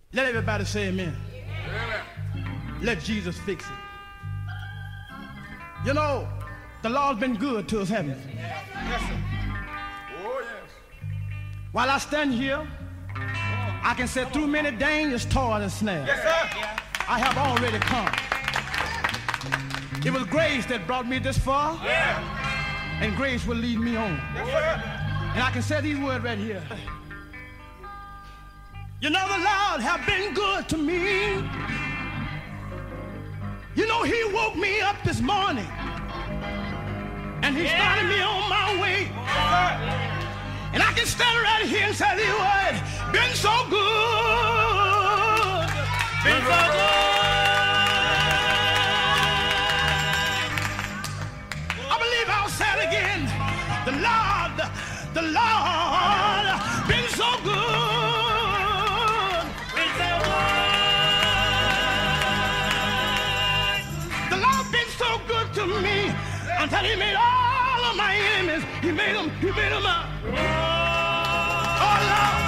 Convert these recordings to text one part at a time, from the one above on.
Let everybody say amen. Amen. Let Jesus fix it. You know, the Lord's been good to us, haven't he? Yes, sir. Oh, yes. While I stand here, I can say through many dangers, toils, and snares, yes, sir. I have already come. It was grace that brought me this far, Yeah. and grace will lead me on. Yes, sir. And I can say these words right here. You know the Lord have been good to me. You know he woke me up this morning, and he started me on my way. And I can stand right here and say these words, been so good, been so good. I believe I'll say it again. The Lord, been so good, been so good. The Lord been so good to me until he made all of my enemies. He made them up. Oh, Lord.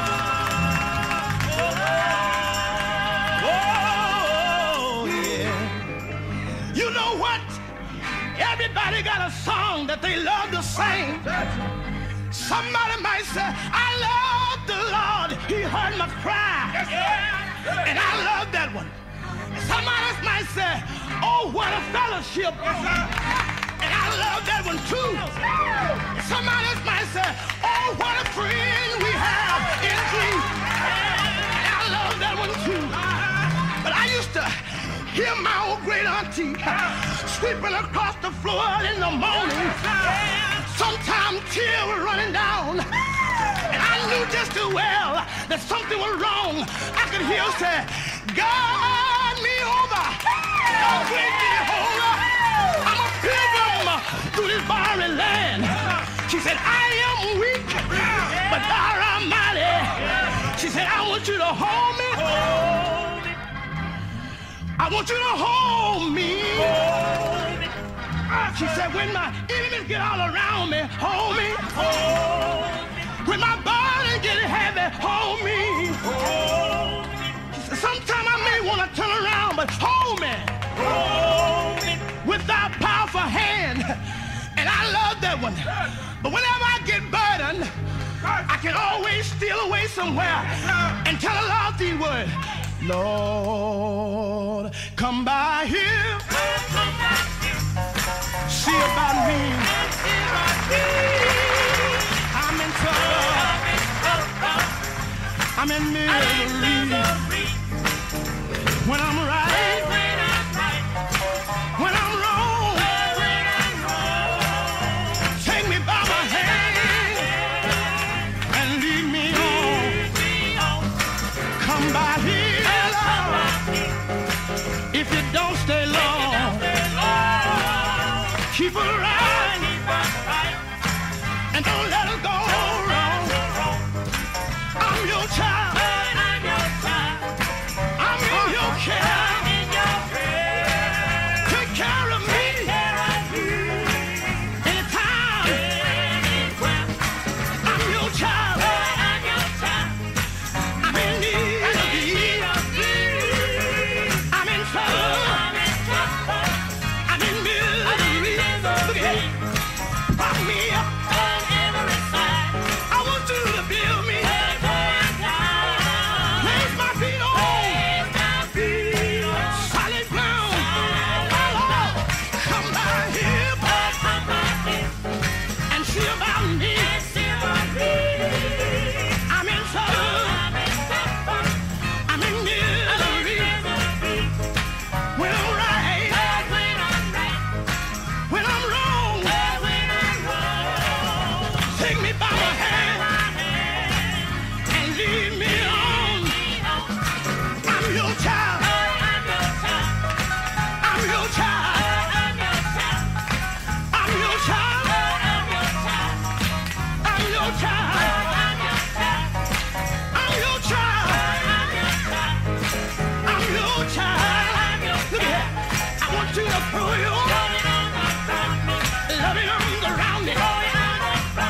Oh, yeah. You know what? Everybody got a song that they love to sing. Somebody might say, I love the Lord. He heard my cry. And I love that one. Somebody else might say, oh, what a fellowship. And I love that one too. Somebody else might say, oh, what a friend we have in Jesus. And I love that one too. But I used to hear my old great auntie sweeping across the floor in the morning. Sometimes tears were running down. And I knew just as well that something was wrong. I could hear her say, guide me over. Don't leave me over. I'm a pilgrim through this barren land. She said, I am weak, but thou art mighty. She said, I want you to hold me. I want you to hold me. She said, when my enemies get all around me, hold me. When my body get heavy, hold me. She said, sometime I may want to turn around, but hold me. With thy powerful hand. And I love that one. But whenever I get burdened, I can always steal away somewhere and tell the Lord these words. Lord, come by here. See about me. I'm in trouble. I'm in misery. When I'm right, when I'm wrong, take me by my hand and lead me on. Come by here, Lord. If you don't stay long, keep her right and don't let her go wrong. I'm your child. I'm in your care. Take care of me. Anytime. I'm your child. I'm in need of thee. I'm in trouble. I'm in misery. Look at it. Prop me up. I want you to build me. Place my feet on solid ground. Oh, Lord, come by here and see about me. I'm in trouble. I'm in misery. When I'm right, when I'm wrong, take me by my hand and lead me on. I'm your child. I'm your child. I'm your child. I'm your child. I'm your child. I'm your child. Look at that. I want you to throw your loving arms around me.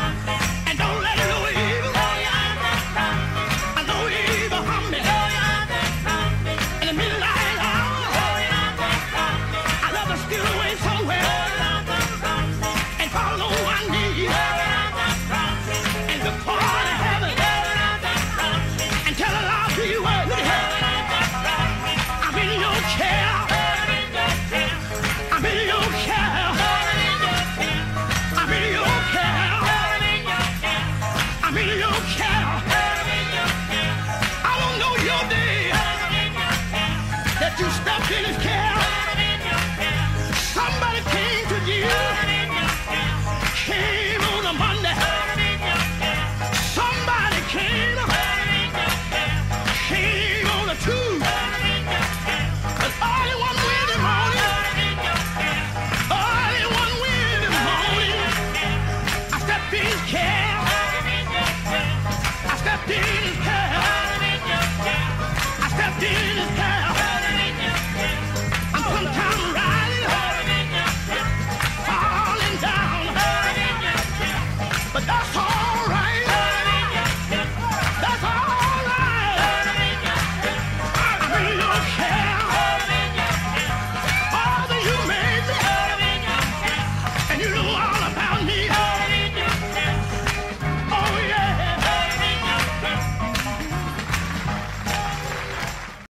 And don't let no evil harm me. Finish